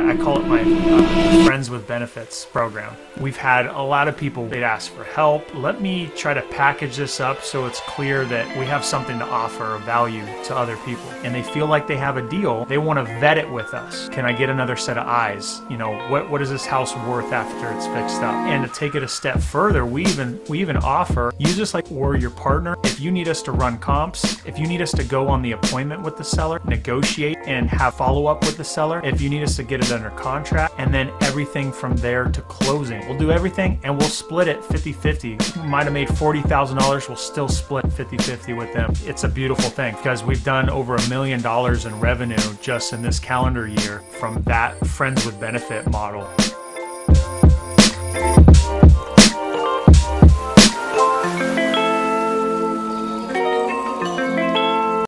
I call it my Friends with Benefits program. We've had a lot of people, they'd ask for help. Let me try to package this up so it's clear that we have something to offer of value to other people. And they feel like they have a deal. They want to vet it with us. Can I get another set of eyes? You know, what is this house worth after it's fixed up? And to take it a step further, we even offer, use us like we're your partner. If you need us to run comps, if you need us to go on the appointment with the seller, negotiate and have follow-up with the seller, if you need us to get it under contract, and then everything from there to closing. We'll do everything and we'll split it 50-50. We might have made $40,000, we'll still split 50-50 with them. It's a beautiful thing because we've done over $1 million in revenue just in this calendar year from that Friends with Benefit model.